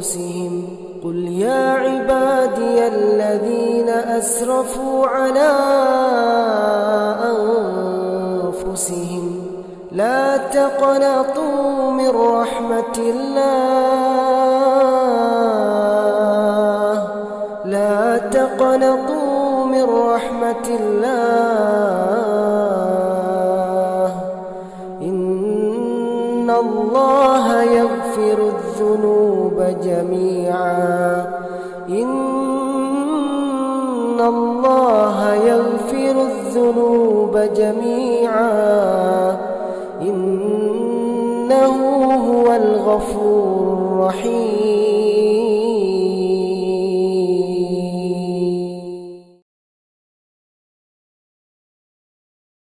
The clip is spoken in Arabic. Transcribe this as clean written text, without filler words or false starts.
أنفسهم قل يا عبادي الذين أسرفوا على أنفسهم لا تقنطوا من رحمة الله لا تقنطوا من رحمة الله إن الله يغفر الذنوب جميعا إن الله يغفر الذنوب جميعا إنه هو الغفور الرحيم